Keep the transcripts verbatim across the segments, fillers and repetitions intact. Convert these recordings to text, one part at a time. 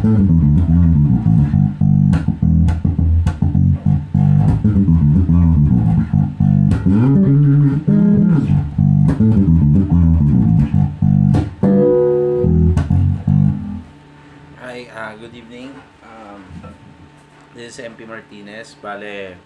Hi, uh, good evening. Um, this is M P Martinez. Bale,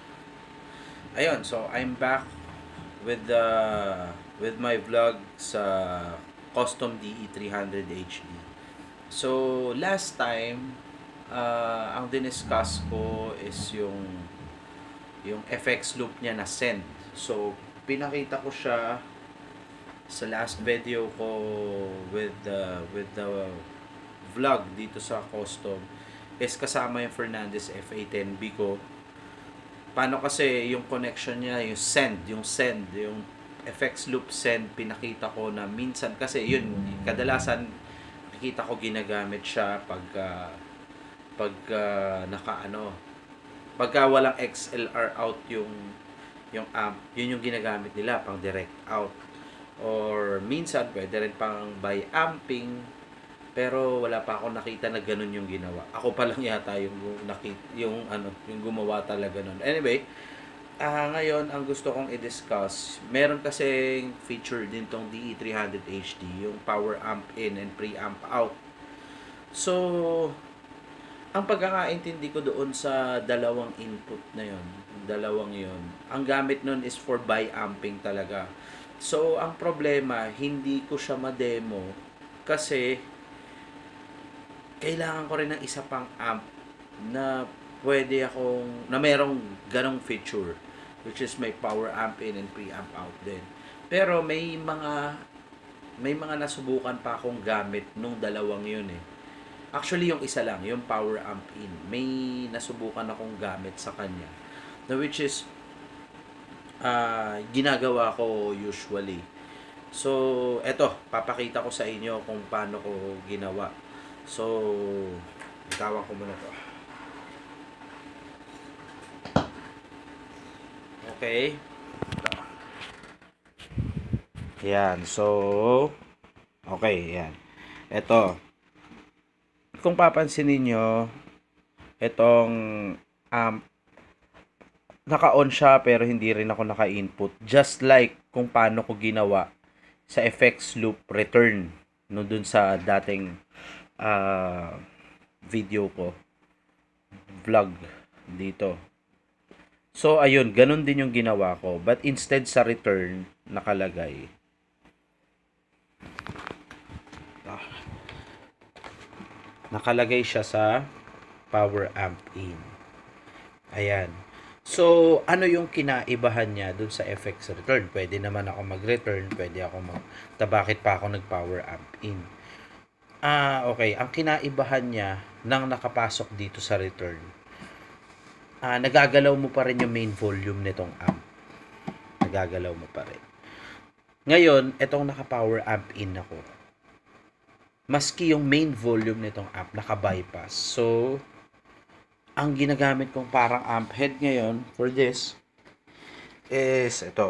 ayun, so I'm back with the with my vlog sa Custom D E three hundred H D. So, last time, uh, ang diniscuss ko is yung yung F X loop niya na send. So, pinakita ko siya sa last video ko with the with the vlog dito sa custom is kasama yung Fernandez F A ten B ko. Paano kasi yung connection niya, yung send, yung send, yung F X loop send, pinakita ko na minsan kasi yun, kadalasan nakita ko ginagamit siya pag uh, pag uh, naka ano, pagka walang X L R out yung yung amp, yun yung ginagamit nila pang direct out. Or minsan pwede rin pang by amping, pero wala pa ako nakita na ganun yung ginawa. Ako pa lang yata yung nakita, yung ano, yung gumawa talaga nun. Anyway, ah uh, ngayon ang gusto kong i-discuss, meron kasi feature din tong D E three hundred H D, yung power amp in and preamp out. So, ang pagkakaintindi ko doon sa dalawang input na yon, dalawang yon, ang gamit nun is for by amping talaga. So, ang problema, hindi ko siya ma-demo kasi kailangan ko rin ng isa pang amp na pwede akong, na merong ganong feature, which is may power amp in and preamp out din. Pero may mga may mga nasubukan pa akong gamit nung dalawang yun eh. Actually, yung isa lang, yung power amp in, may nasubukan akong gamit sa kanya, na which is uh, ginagawa ko usually. So, eto, papakita ko sa inyo kung paano ko ginawa. So, itawan ko muna to. Okay. Yan. So, okay. Yan. Ito. Kung papansin niyo, itong amp, naka-on siya pero hindi rin ako naka-input. Just like kung paano ko ginawa sa F X loop return no dun sa dating Uh, video ko, vlog dito. So ayun, ganun din yung ginawa ko, but instead sa return nakalagay ah, nakalagay siya sa power amp in. Ayan. So ano yung kinaibahan niya dun sa F X return? Pwede naman ako mag-return, pwede ako mag ta bakit pa ako nag-power amp in? Ah, okay. Ang kinaibahan niya nang nakapasok dito sa return, ah, nagagalaw mo pa rin yung main volume nitong amp. Nagagalaw mo pa rin. Ngayon, itong naka-power amp in ako, maski yung main volume nitong amp naka-bypass. So, ang ginagamit kong parang amp head ngayon for this is ito.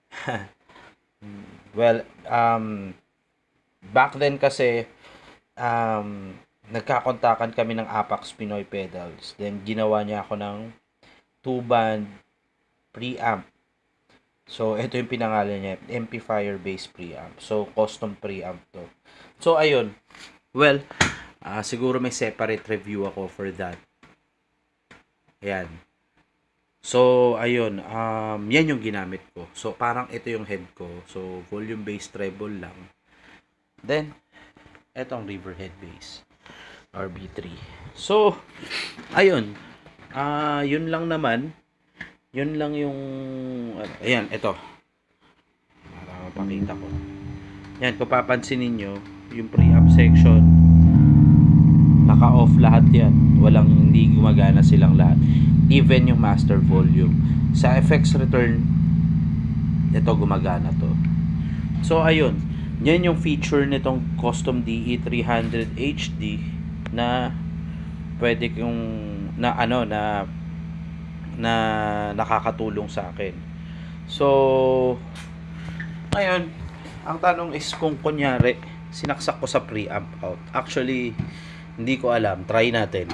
Well, um, back then kasi, um, nagkakontakan kami ng Apax Pinoy Pedals. Then, ginawa niya ako ng two-band preamp. So, ito yung pinangalan niya, amplifier based preamp. So, custom preamp to. So, ayun. Well, uh, siguro may separate review ako for that. Ayan. So, ayun. Um, yan yung ginamit ko. So, parang ito yung head ko. So, volume based treble lang. Then, etong river head bass R B three. So ayun, ah uh, yun lang naman, yun lang yung uh, ayan, ito para mapakita ko. Yan, kung papansin niyo yung preamp section, naka-off lahat yan, walang, hindi gumagana silang lahat, even yung master volume. Sa F X return, ito gumagana to. So ayun, yan yung feature nitong custom D E three hundred H D na pwede kong na ano na na nakakatulong sa akin. So ngayon, ang tanong is kung kunyari sinaksak ko sa preamp out. Actually, Hindi ko alam. Try natin.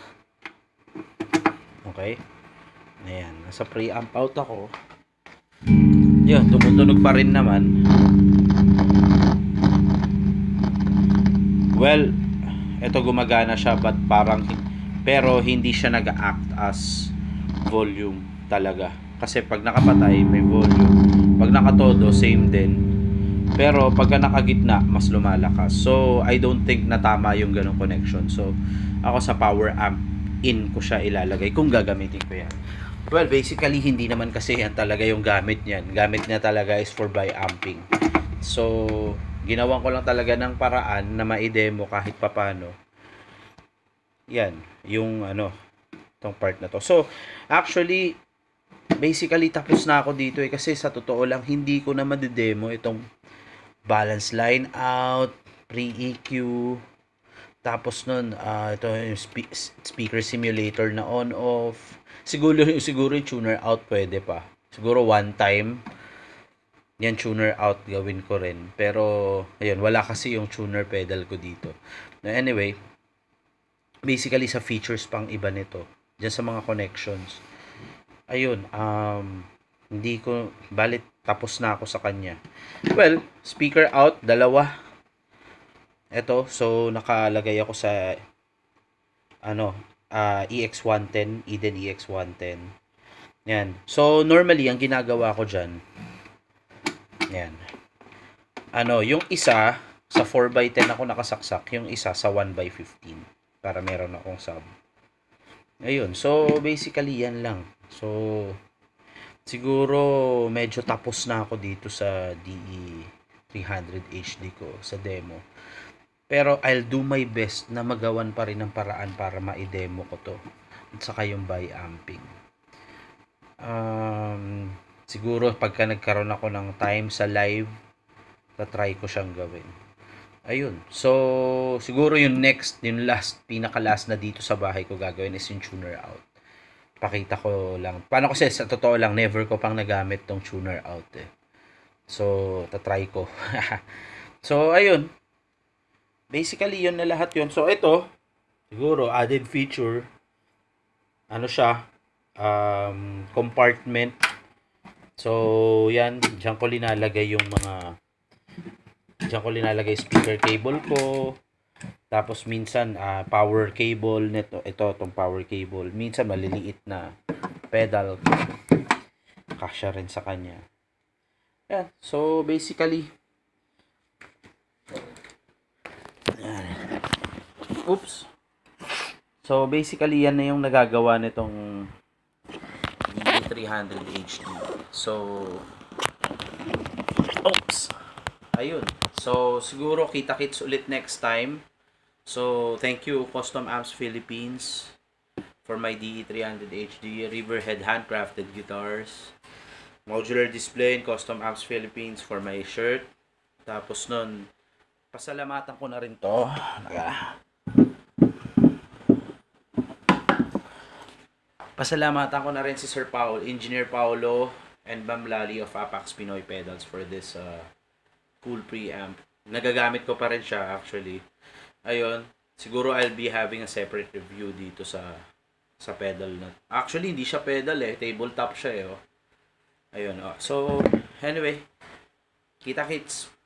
Okay. Ayan. Nasa preamp out ako. Yun, tumutunog pa rin naman. Well, ito gumagana siya but parang pero hindi siya nag-act as volume talaga. Kasi pag nakapatay, may volume. Pag nakatodo, same din. Pero pagka nakagitna, mas lumalakas. So, I don't think na tama yung ganong connection. So, ako sa power amp in ko siya ilalagay kung gagamitin ko yan. Well, basically, hindi naman kasi yan talaga yung gamit niyan. Gamit niya talaga is for bi-amping. So, ginawan ko lang talaga ng paraan na ma-demo kahit papano. Yan, yung ano, tong part na to. So, actually, basically, tapos na ako dito eh. Kasi sa totoo lang, hindi ko na madidemo itong balance line out, pre-E Q, tapos nun, uh, ito yung spe- speaker simulator na on-off. Siguro, siguro yung tuner out pwede pa. Siguro one time, yan tuner out gawin ko rin. Pero, ayun, wala kasi yung tuner pedal ko dito. Na anyway, basically sa features pang iba nito, dyan sa mga connections. Ayun, um, hindi ko, balit, tapos na ako sa kanya. Well, speaker out, dalawa. Ito, so nakalagay ako sa ano, uh, E X one ten, Eden E X one ten. Yan. So normally ang ginagawa ko diyan. Yan. Ano, yung isa sa four by ten ako nakasaksak, yung isa sa one by fifteen para meron akong sub. Ayun. So basically yan lang. So siguro medyo tapos na ako dito sa D E three hundred H D ko sa demo. Pero I'll do my best na magawan pa rin ng paraan para ma-demo ko to. At saka yung bi-amping. Um, siguro pagka nagkaroon ako ng time sa live, tatry ko siyang gawin. Ayun. So, siguro yung next, yung last, pinaka-last na dito sa bahay ko gagawin is yung tuner out. Pakita ko lang. Paano kasi sa totoo lang, never ko pang nagamit tong tuner out eh. So, tatry ko. So, ayun. Basically, yun na lahat yun. So, ito, siguro, added feature, ano siya, um, compartment. So, yan, dyan ko linalagay yung mga, dyan ko linalagay speaker cable ko. Tapos, minsan, uh, power cable nito. Ito, itong power cable. Minsan, maliliit na pedal. Kasya rin sa kanya. Yan. So, basically, oops. So, basically, yan na yung nagagawa nitong D E three hundred H D. So, oops. Ayun. So, siguro kita-kits ulit next time. So, thank you Custom Amps Philippines for my D E three hundred H D Riverhead handcrafted guitars. Modular display in Custom Amps Philippines for my shirt. Tapos nun, pasalamatan ko na rin to. Naga. Pasalamatan ko na rin si Sir Paul, Engineer Paolo and Bam Lali of Apax Pinoy Pedals for this uh, cool preamp. Nagagamit ko pa rin siya actually. Ayun, siguro I'll be having a separate review dito sa sa pedal na. Actually, hindi siya pedal eh, tabletop siya eh. Oh. Ayun, oh. So, anyway, kita-kits.